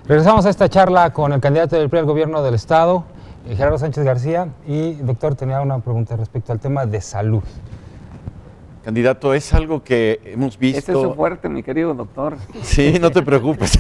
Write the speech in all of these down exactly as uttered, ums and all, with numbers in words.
Regresamos a esta charla con el candidato del P R I al gobierno del Estado, eh, Gerardo Sánchez García. Y, doctor, tenía una pregunta respecto al tema de salud. Candidato, es algo que hemos visto... Ese es su fuerte, mi querido doctor. Sí, no te preocupes.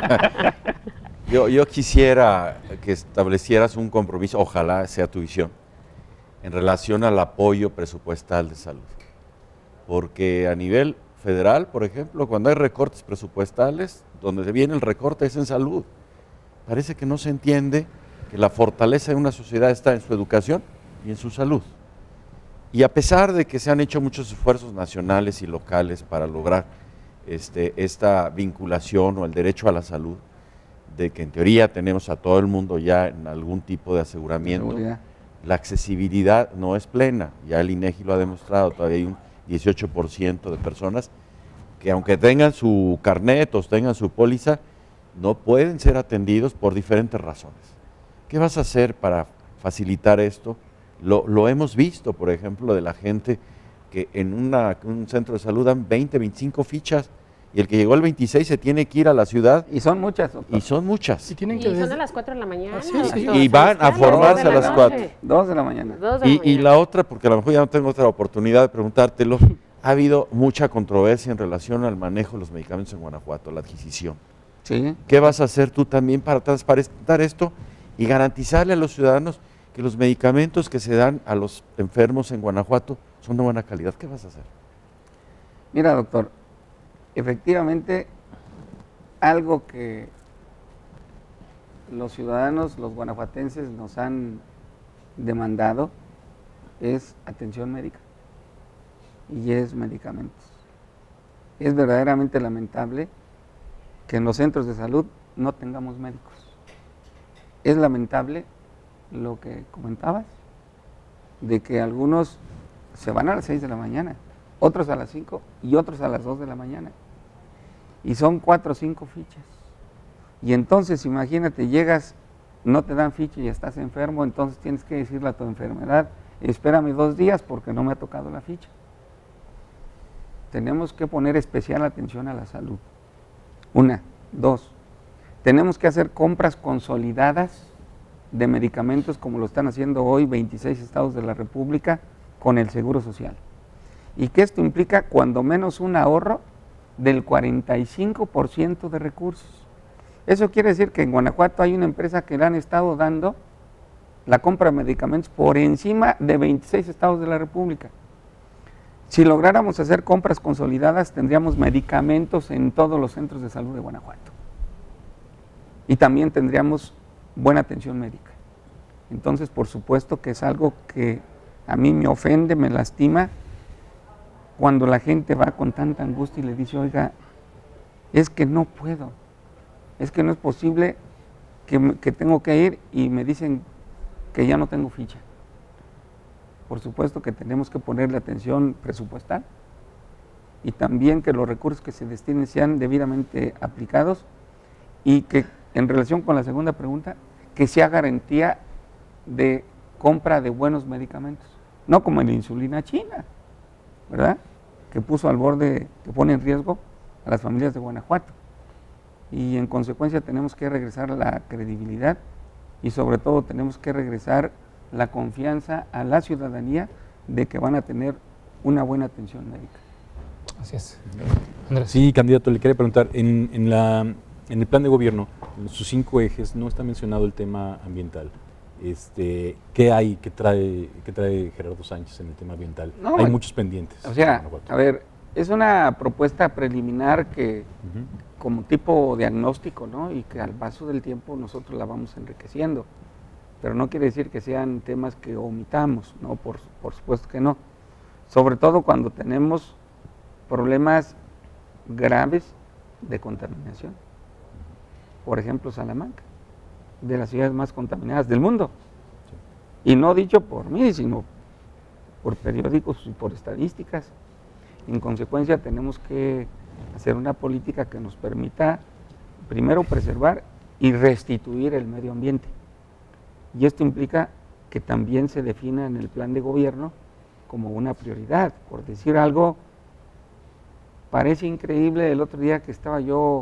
yo, yo quisiera que establecieras un compromiso, ojalá sea tu visión, en relación al apoyo presupuestal de salud. Porque a nivel federal, por ejemplo, cuando hay recortes presupuestales, donde se viene el recorte es en salud. Parece que no se entiende que la fortaleza de una sociedad está en su educación y en su salud. Y a pesar de que se han hecho muchos esfuerzos nacionales y locales para lograr este, esta vinculación o el derecho a la salud, de que en teoría tenemos a todo el mundo ya en algún tipo de aseguramiento, Seguridad. La accesibilidad no es plena, ya el INEGI lo ha demostrado, todavía hay un dieciocho por ciento de personas que aunque tengan su carnet o tengan su póliza, no pueden ser atendidos por diferentes razones. ¿Qué vas a hacer para facilitar esto? Lo, lo hemos visto, por ejemplo, de la gente que en una, un centro de salud dan veinte, veinticinco fichas y el que llegó al veintiséis se tiene que ir a la ciudad. Y son muchas, doctor. Y son muchas. Y, tienen Y que son desde... a las cuatro de la mañana. Ah, sí, sí. doctor. Y van a Dos formarse de a la las noche. cuatro. Dos de la mañana. Dos de la Y, y mañana. la otra, porque a lo mejor ya no tengo otra oportunidad de preguntártelo, ha habido mucha controversia en relación al manejo de los medicamentos en Guanajuato, la adquisición. Sí. ¿Qué vas a hacer tú también para transparentar esto y garantizarle a los ciudadanos que los medicamentos que se dan a los enfermos en Guanajuato son de buena calidad? ¿Qué vas a hacer? Mira, doctor, efectivamente, algo que los ciudadanos, los guanajuatenses nos han demandado es atención médica y es medicamentos. Es verdaderamente lamentable que en los centros de salud no tengamos médicos. Es lamentable lo que comentabas, de que algunos se van a las seis de la mañana, otros a las cinco y otros a las dos de la mañana. Y son cuatro o cinco fichas. Y entonces, imagínate, llegas, no te dan ficha y estás enfermo, entonces tienes que decirle a tu enfermedad, espérame dos días porque no me ha tocado la ficha. Tenemos que poner especial atención a la salud. Una, dos, tenemos que hacer compras consolidadas de medicamentos como lo están haciendo hoy veintiséis estados de la República con el Seguro Social. Y que esto implica cuando menos un ahorro del cuarenta y cinco por ciento de recursos. Eso quiere decir que en Guanajuato hay una empresa que le han estado dando la compra de medicamentos por encima de veintiséis estados de la República. Si lográramos hacer compras consolidadas, tendríamos medicamentos en todos los centros de salud de Guanajuato. Y también tendríamos buena atención médica. Entonces, por supuesto que es algo que a mí me ofende, me lastima, cuando la gente va con tanta angustia y le dice, oiga, es que no puedo, es que no es posible que, que tengo que ir y me dicen que ya no tengo ficha. Por supuesto que tenemos que ponerle atención presupuestal y también que los recursos que se destinen sean debidamente aplicados y que en relación con la segunda pregunta, que sea garantía de compra de buenos medicamentos, no como en la insulina china, ¿verdad? Que puso al borde, que pone en riesgo a las familias de Guanajuato. Y en consecuencia tenemos que regresar la credibilidad y sobre todo tenemos que regresar la confianza a la ciudadanía de que van a tener una buena atención médica. Así es. Andrés. Sí, candidato, le quería preguntar, en, en, la, en el plan de gobierno, en sus cinco ejes, no está mencionado el tema ambiental. Este, ¿Qué hay, qué trae, qué trae Gerardo Sánchez en el tema ambiental? No, hay muchos pendientes. O sea, a ver, es una propuesta preliminar que, uh-huh. como tipo diagnóstico, ¿no? Y que al paso del tiempo nosotros la vamos enriqueciendo. Pero no quiere decir que sean temas que omitamos, ¿no? Por, por supuesto que no. Sobre todo cuando tenemos problemas graves de contaminación. Por ejemplo, Salamanca, de las ciudades más contaminadas del mundo. Y no dicho por mí, sino por periódicos y por estadísticas. En consecuencia, tenemos que hacer una política que nos permita, primero, preservar y restituir el medio ambiente. Y esto implica que también se defina en el plan de gobierno como una prioridad. Por decir algo, parece increíble, el otro día que estaba yo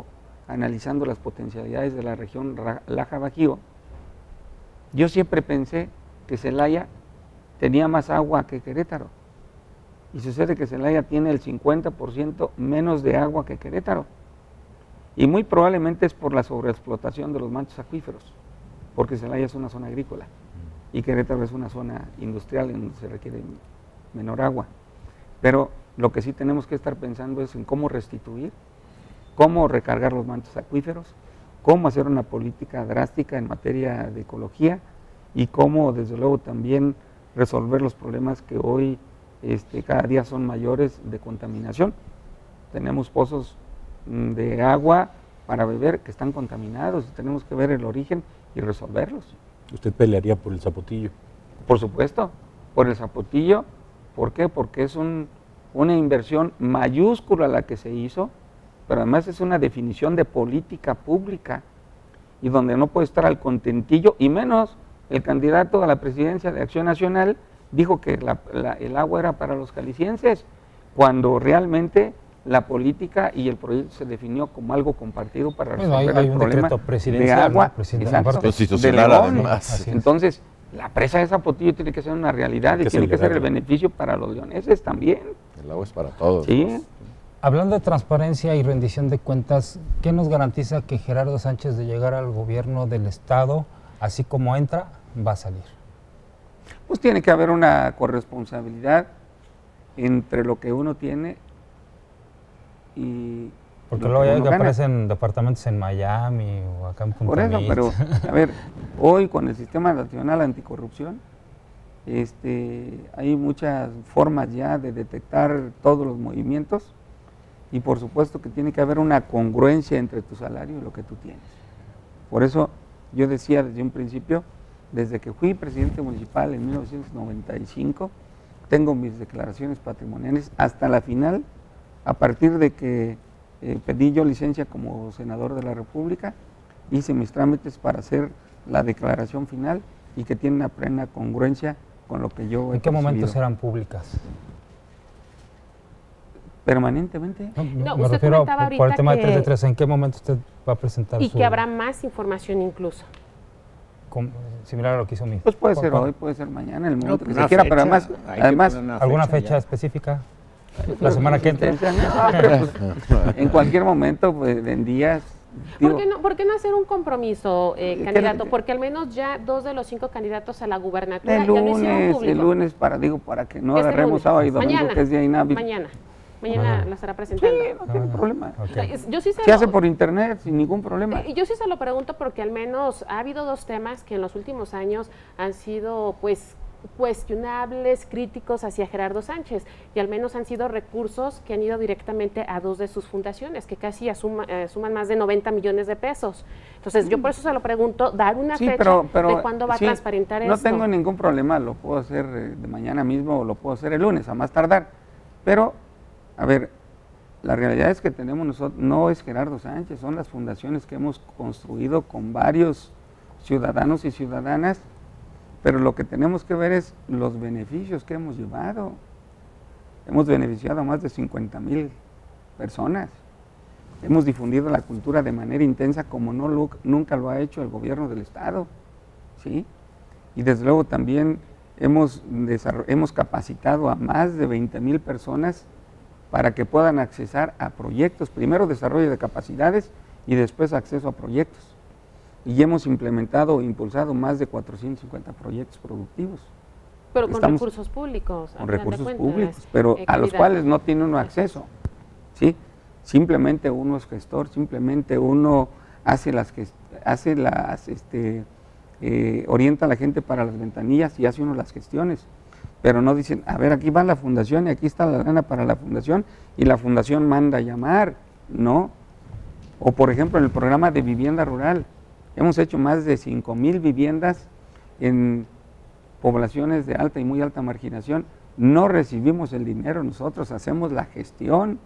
analizando las potencialidades de la región Laja-Bajío, yo siempre pensé que Celaya tenía más agua que Querétaro. Y sucede que Celaya tiene el cincuenta por ciento menos de agua que Querétaro. Y muy probablemente es por la sobreexplotación de los mantos acuíferos, porque Celaya es una zona agrícola y Querétaro es una zona industrial en donde se requiere menor agua. Pero lo que sí tenemos que estar pensando es en cómo restituir, cómo recargar los mantos acuíferos, cómo hacer una política drástica en materia de ecología y cómo, desde luego, también resolver los problemas que hoy este, cada día son mayores de contaminación. Tenemos pozos de agua para beber que están contaminados, tenemos que ver el origen y resolverlos. ¿Usted pelearía por el Zapotillo? Por supuesto, por el Zapotillo. ¿Por qué? Porque es un, una inversión mayúscula la que se hizo, pero además es una definición de política pública y donde no puede estar al contentillo, y menos el candidato a la presidencia de Acción Nacional dijo que la, la, el agua era para los jaliscienses, cuando realmente la política y el proyecto se definió como algo compartido para resolver bueno, hay, hay el un problema decreto presidencial, de agua, ¿no? exacto, constitucional de León. además. Entonces, la presa de Zapotillo tiene que ser una realidad y tiene que ser el beneficio para los leoneses también. El agua es para todos. Sí. Hablando de transparencia y rendición de cuentas, ¿qué nos garantiza que Gerardo Sánchez, de llegar al gobierno del Estado, así como entra, va a salir? Pues tiene que haber una corresponsabilidad entre lo que uno tiene y porque luego ya que aparecen departamentos en Miami o acá en Punta Por eso, Mít. pero a ver, hoy con el Sistema Nacional Anticorrupción, este, hay muchas formas ya de detectar todos los movimientos y por supuesto que tiene que haber una congruencia entre tu salario y lo que tú tienes. Por eso yo decía desde un principio, desde que fui presidente municipal en mil novecientos noventa y cinco, tengo mis declaraciones patrimoniales hasta la final, a partir de que eh, pedí yo licencia como senador de la República, hice mis trámites para hacer la declaración final y que tiene una plena congruencia con lo que yo he ¿En qué momentos percibido. eran públicas? ¿Permanentemente? No, No, me usted refiero comentaba por, por el ahorita tema de tres de que- tres, ¿en qué momento usted va a presentar Y su... que habrá más información incluso. com- similar a lo que hizo mi... Pues puede ser ¿Cuál- hoy, puede ser mañana, en el No, momento pues que una se quiera, pero fecha, además, hay que además poner una ¿Alguna fecha ya. específica? ¿La semana que entra? No, pero, pues, en cualquier momento, pues, en días. ¿Por digo, qué, no, por qué no hacer un compromiso, eh, ¿Qué- candidato? qué- Porque al menos ya dos de los cinco candidatos a la gubernatura el ya lo hicieron lunes, público. el lunes, para, digo, para que no Este agarremos lunes. sábado y domingo, Mañana. que es día inhábil. Mañana. Mañana Mañana. lo estará Sí, presentando. no tiene Ah, problema. ok. O sea, es- Yo sí se Se lo- hace por internet, sin ningún problema. Eh, Yo sí se lo pregunto porque al menos ha habido dos temas que en los últimos años han sido pues cuestionables, críticos hacia Gerardo Sánchez, y al menos han sido recursos que han ido directamente a dos de sus fundaciones, que casi asuma, eh, suman más de noventa millones de pesos. Entonces, yo por eso se lo pregunto, dar una Sí, fecha pero, pero, de cuándo va sí, a transparentar no esto. tengo ningún problema, lo puedo hacer eh, de mañana mismo o lo puedo hacer el lunes, a más tardar. Pero, a ver, la realidad es que tenemos nosotros, no es Gerardo Sánchez, son las fundaciones que hemos construido con varios ciudadanos y ciudadanas, pero lo que tenemos que ver es los beneficios que hemos llevado. Hemos beneficiado a más de cincuenta mil personas. Hemos difundido la cultura de manera intensa como no lo, nunca lo ha hecho el gobierno del Estado, ¿sí? Y desde luego también hemos, hemos capacitado a más de veinte mil personas para que puedan accesar a proyectos, primero desarrollo de capacidades y después acceso a proyectos. Y hemos implementado o impulsado más de cuatrocientos cincuenta proyectos productivos. Pero con Estamos recursos públicos. al Con final de recursos cuentas, públicos, pero eh, a los calidad. cuales no tiene uno acceso, ¿sí? Simplemente uno es gestor, simplemente uno hace las que hace las este eh, orienta a la gente para las ventanillas y hace uno las gestiones, pero no dicen, a ver, aquí va la fundación y aquí está la lana para la fundación y la fundación manda a llamar, no. O por ejemplo, en el programa de vivienda rural, hemos hecho más de cinco mil viviendas en poblaciones de alta y muy alta marginación. No recibimos el dinero, nosotros hacemos la gestión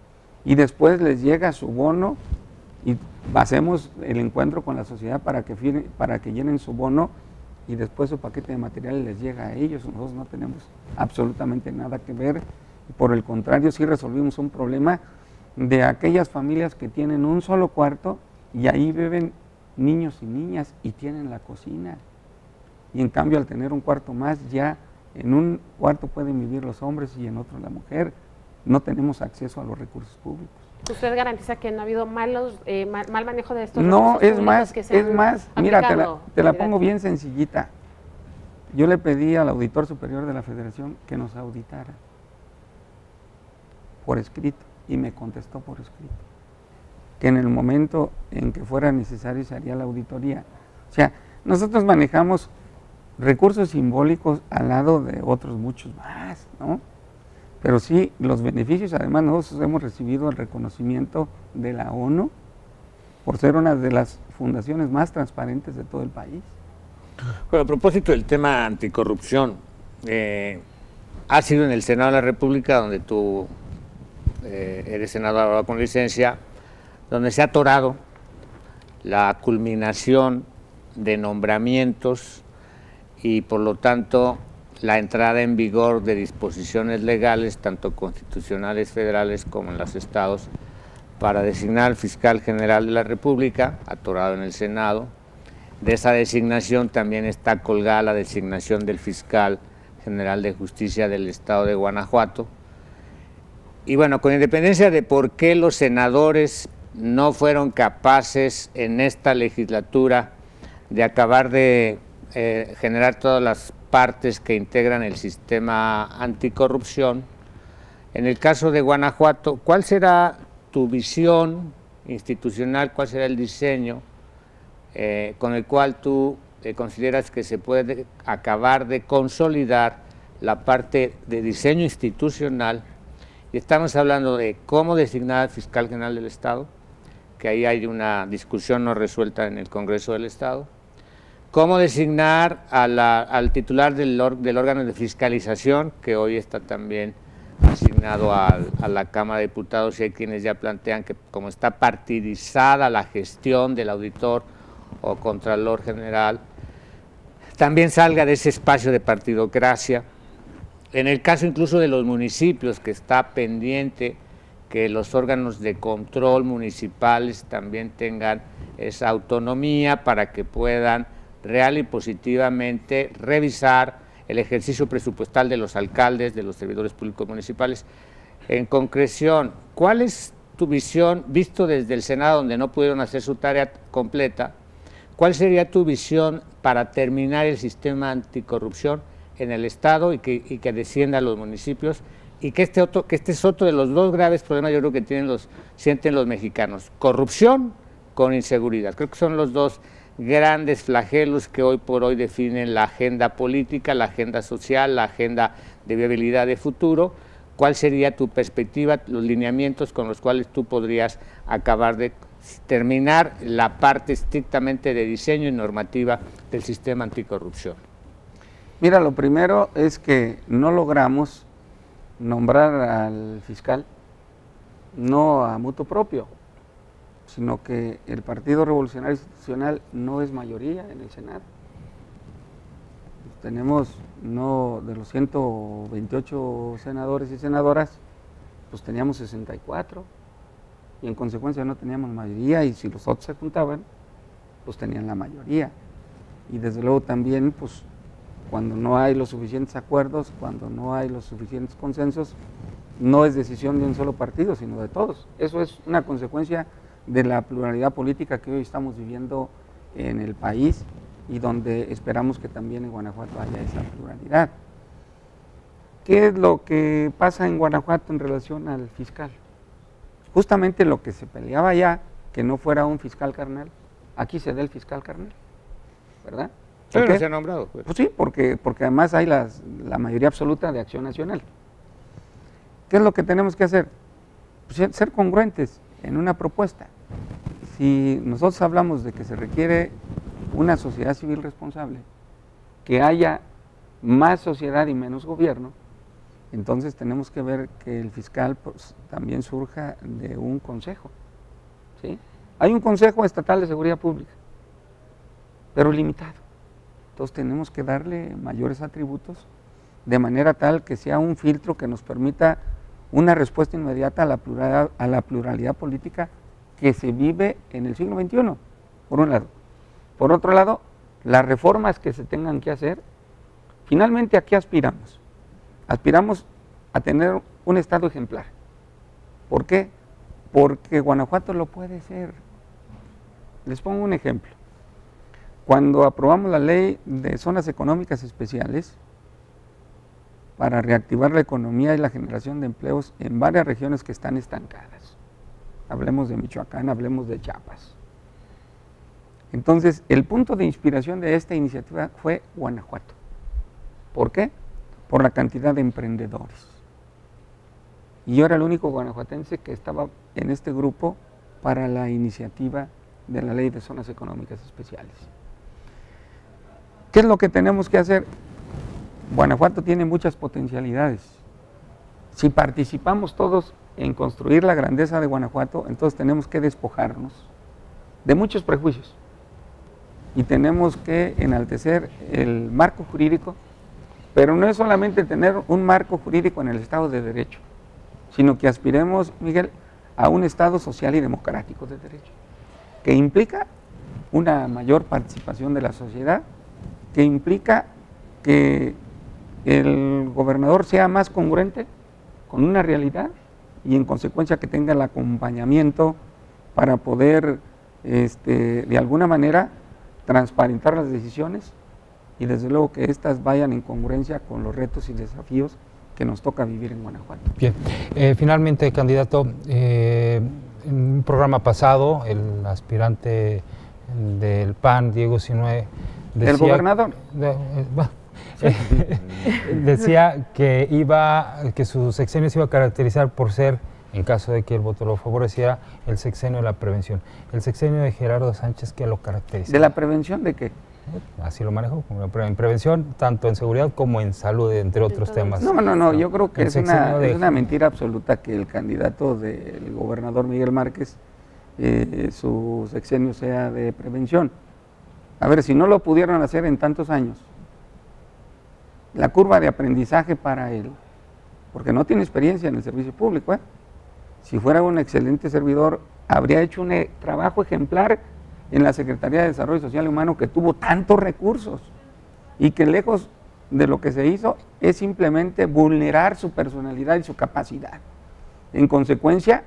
y después les llega su bono y hacemos el encuentro con la sociedad para que, firme, para que llenen su bono y después su paquete de materiales les llega a ellos. Nosotros no tenemos absolutamente nada que ver. Por el contrario, sí resolvimos un problema de aquellas familias que tienen un solo cuarto y ahí viven niños y niñas y tienen la cocina. Y en cambio, al tener un cuarto más, ya en un cuarto pueden vivir los hombres y en otro la mujer. No tenemos acceso a los recursos públicos. ¿Usted garantiza que no ha habido malos, eh, mal, mal manejo de estos No, recursos es públicos más, que se es han más, mira, te la, aplicado? te la pongo bien sencillita. Yo le pedí al auditor superior de la Federación que nos auditara por escrito y me contestó por escrito que en el momento en que fuera necesario se haría la auditoría. O sea, nosotros manejamos recursos simbólicos al lado de otros muchos más, ¿no? Pero sí, los beneficios, además nosotros hemos recibido el reconocimiento de la ONU por ser una de las fundaciones más transparentes de todo el país. Bueno, a propósito del tema anticorrupción, eh, ha sido en el Senado de la República, donde tú eh, eres senador ahora con licencia, donde se ha atorado la culminación de nombramientos y por lo tanto la entrada en vigor de disposiciones legales, tanto constitucionales federales como en los estados, para designar al fiscal general de la República, atorado en el Senado. De esa designación también está colgada la designación del fiscal general de justicia del estado de Guanajuato. Y bueno, con independencia de por qué los senadores no fueron capaces en esta legislatura de acabar de eh, generar todas las partes que integran el sistema anticorrupción, en el caso de Guanajuato, ¿cuál será tu visión institucional, cuál será el diseño eh, con el cual tú eh, consideras que se puede acabar de consolidar la parte de diseño institucional? Y estamos hablando de cómo designar al fiscal general del Estado, que ahí hay una discusión no resuelta en el Congreso del Estado, cómo designar a la, al titular del, or, del órgano de fiscalización, que hoy está también asignado a, a la Cámara de Diputados, y hay quienes ya plantean que como está partidizada la gestión del auditor o contralor general, también salga de ese espacio de partidocracia. En el caso incluso de los municipios, que está pendiente que los órganos de control municipales también tengan esa autonomía para que puedan real y positivamente revisar el ejercicio presupuestal de los alcaldes, de los servidores públicos municipales. En concreción, ¿cuál es tu visión, visto desde el Senado, donde no pudieron hacer su tarea completa, cuál sería tu visión para terminar el sistema anticorrupción en el Estado y que, y que descienda a los municipios, y que este, otro, que este es otro de los dos graves problemas yo creo que tienen los, sienten los mexicanos: corrupción con inseguridad? Creo que son los dos grandes flagelos que hoy por hoy definen la agenda política, la agenda social, la agenda de viabilidad de futuro. ¿Cuál sería tu perspectiva, los lineamientos con los cuales tú podrías acabar de terminar la parte estrictamente de diseño y normativa del sistema anticorrupción? Mira, lo primero es que no logramos nombrar al fiscal no a mutuo propio, sino que el Partido Revolucionario Institucional no es mayoría en el Senado. Tenemos, no, de los ciento veintiocho senadores y senadoras, pues teníamos sesenta y cuatro, y en consecuencia no teníamos mayoría, y si los otros se juntaban, pues tenían la mayoría. Y desde luego también, pues, cuando no hay los suficientes acuerdos, cuando no hay los suficientes consensos, no es decisión de un solo partido, sino de todos. Eso es una consecuencia de la pluralidad política que hoy estamos viviendo en el país y donde esperamos que también en Guanajuato haya esa pluralidad. ¿Qué es lo que pasa en Guanajuato en relación al fiscal? Justamente lo que se peleaba allá, que no fuera un fiscal carnal, aquí se da el fiscal carnal, ¿verdad? Pero no se ha nombrado. Pues. Pues sí, porque, porque además hay las, la mayoría absoluta de Acción Nacional. ¿Qué es lo que tenemos que hacer? Pues ser congruentes en una propuesta. Si nosotros hablamos de que se requiere una sociedad civil responsable, que haya más sociedad y menos gobierno, entonces tenemos que ver que el fiscal pues, también surja de un consejo, ¿sí? Hay un Consejo Estatal de Seguridad Pública, pero limitado. Entonces tenemos que darle mayores atributos de manera tal que sea un filtro que nos permita una respuesta inmediata a la pluralidad, a la pluralidad política que se vive en el siglo veintiuno, por un lado. Por otro lado, las reformas que se tengan que hacer, finalmente, ¿a qué aspiramos? Aspiramos a tener un Estado ejemplar. ¿Por qué? Porque Guanajuato lo puede ser. Les pongo un ejemplo. Cuando aprobamos la ley de zonas económicas especiales para reactivar la economía y la generación de empleos en varias regiones que están estancadas, hablemos de Michoacán, hablemos de Chiapas. Entonces, el punto de inspiración de esta iniciativa fue Guanajuato. ¿Por qué? Por la cantidad de emprendedores. Y yo era el único guanajuatense que estaba en este grupo para la iniciativa de la Ley de Zonas Económicas Especiales. ¿Qué es lo que tenemos que hacer? Guanajuato tiene muchas potencialidades. Si participamos todos en construir la grandeza de Guanajuato, entonces tenemos que despojarnos de muchos prejuicios y tenemos que enaltecer el marco jurídico, pero no es solamente tener un marco jurídico en el Estado de Derecho, sino que aspiremos, Miguel, a un Estado social y democrático de derecho, que implica una mayor participación de la sociedad, que implica que el gobernador sea más congruente con una realidad y en consecuencia que tenga el acompañamiento para poder este, de alguna manera transparentar las decisiones y desde luego que éstas vayan en congruencia con los retos y desafíos que nos toca vivir en Guanajuato. Bien, eh, finalmente, candidato, eh, en un programa pasado, el aspirante del P A N, Diego Sinue, decía, ¿el gobernador? De, eh, bah, sí. decía que iba, que su sexenio se iba a caracterizar por ser, en caso de que el voto lo favoreciera, el sexenio de la prevención. El sexenio de Gerardo Sánchez, ¿qué lo caracteriza? ¿De la prevención de qué? Así lo manejo, en prevención, tanto en seguridad como en salud, entre otros temas. No, no, no, yo creo que es una, de... es una mentira absoluta que el candidato del gobernador Miguel Márquez, eh, su sexenio sea de prevención. A ver, si no lo pudieron hacer en tantos años, la curva de aprendizaje para él, porque no tiene experiencia en el servicio público, ¿eh? Si fuera un excelente servidor, habría hecho un eh, trabajo ejemplar en la Secretaría de Desarrollo Social y Humano, que tuvo tantos recursos y que lejos de lo que se hizo es simplemente vulnerar su personalidad y su capacidad. En consecuencia,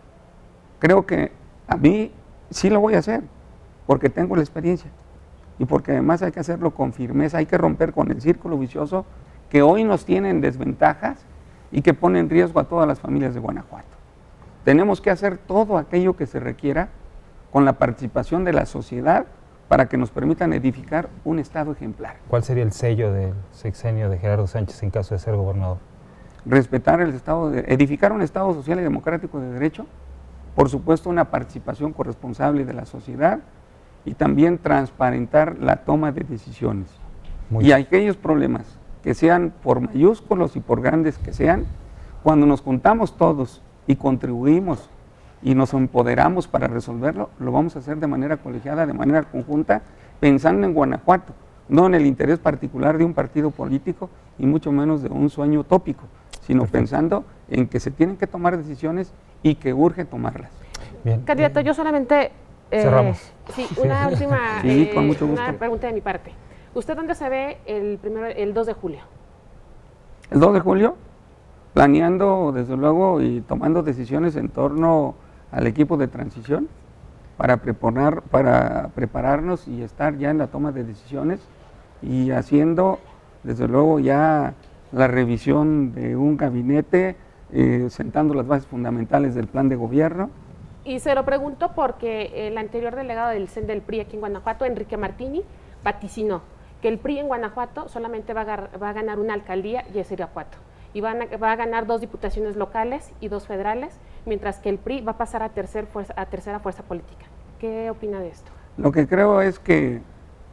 creo que a mí sí lo voy a hacer, porque tengo la experiencia y porque además hay que hacerlo con firmeza, hay que romper con el círculo vicioso que hoy nos tiene en desventajas y que pone en riesgo a todas las familias de Guanajuato. Tenemos que hacer todo aquello que se requiera con la participación de la sociedad para que nos permitan edificar un Estado ejemplar. ¿Cuál sería el sello del sexenio de Gerardo Sánchez en caso de ser gobernador? Respetar el Estado, de, edificar un Estado social y democrático de derecho, por supuesto una participación corresponsable de la sociedad y también transparentar la toma de decisiones. Muy y aquellos problemas que sean por mayúsculos y por grandes que sean, cuando nos juntamos todos y contribuimos y nos empoderamos para resolverlo, lo vamos a hacer de manera colegiada, de manera conjunta, pensando en Guanajuato, no en el interés particular de un partido político y mucho menos de un sueño utópico, sino Perfecto. Pensando en que se tienen que tomar decisiones y que urge tomarlas. Bien. Candidato, yo solamente... Eh, Cerramos. Sí, una última sí, con mucho eh, gusto. Una pregunta de mi parte. ¿Usted dónde se ve el, primero, el dos de julio? ¿El dos de julio? Planeando, desde luego, y tomando decisiones en torno al equipo de transición para preparar, para prepararnos y estar ya en la toma de decisiones y haciendo, desde luego, ya la revisión de un gabinete, eh, sentando las bases fundamentales del plan de gobierno. Y se lo pregunto porque el anterior delegado del C E N del P R I aquí en Guanajuato, Enrique Martini, vaticinó que el P R I en Guanajuato solamente va a, va a ganar una alcaldía y es Irapuato. Y van a, va a ganar dos diputaciones locales y dos federales, mientras que el P R I va a pasar a, tercer fuerza, a tercera fuerza política. ¿Qué opina de esto? Lo que creo es que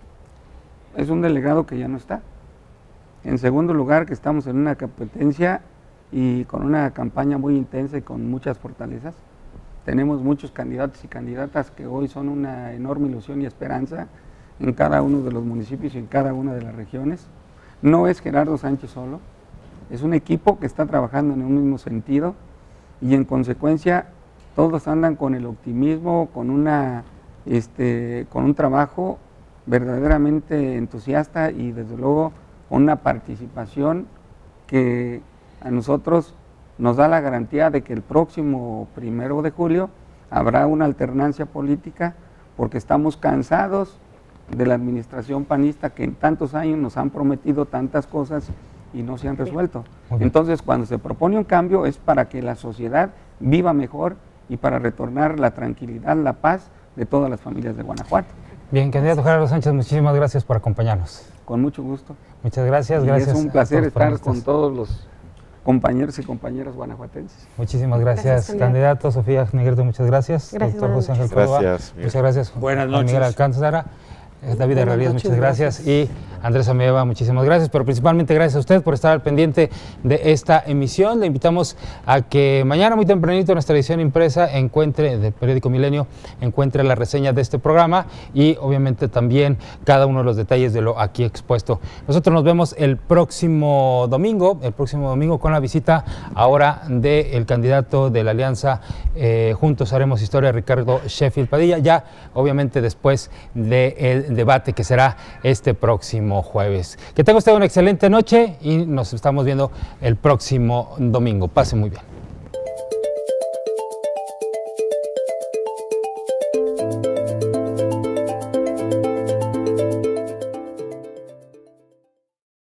es un delegado que ya no está. En segundo lugar, que estamos en una competencia y con una campaña muy intensa y con muchas fortalezas. Tenemos muchos candidatos y candidatas que hoy son una enorme ilusión y esperanza en cada uno de los municipios y en cada una de las regiones. No es Gerardo Sánchez solo, es un equipo que está trabajando en un mismo sentido y en consecuencia todos andan con el optimismo, con, una, este, con un trabajo verdaderamente entusiasta y desde luego con una participación que a nosotros nos da la garantía de que el próximo primero de julio habrá una alternancia política, porque estamos cansados de la administración panista que en tantos años nos han prometido tantas cosas y no se han resuelto. Entonces, cuando se propone un cambio es para que la sociedad viva mejor y para retornar la tranquilidad, la paz de todas las familias de Guanajuato. Bien, candidato Gerardo Sánchez, muchísimas gracias por acompañarnos. Con mucho gusto. Muchas gracias. Y gracias. Es un placer estar estos. con todos los compañeros y compañeras guanajuatenses. Muchísimas gracias, gracias candidato. Sofía Negrete, muchas gracias. Gracias, doctor José Ángel Córdoba. Gracias. Muchas gracias. Buenas Juan noches. Miguel Alcántara. David Herrerías, muchas gracias. gracias. Y Andrés Ameva, muchísimas gracias. Pero principalmente gracias a usted por estar al pendiente de esta emisión. Le invitamos a que mañana muy tempranito en nuestra edición impresa encuentre, del periódico Milenio, encuentre la reseña de este programa y obviamente también cada uno de los detalles de lo aquí expuesto. Nosotros nos vemos el próximo domingo, el próximo domingo con la visita ahora del candidato de la Alianza eh, Juntos Haremos Historia, Ricardo Sheffield Padilla, ya obviamente después del debate que será este próximo jueves. Que tenga usted una excelente noche y nos estamos viendo el próximo domingo. Pase muy bien.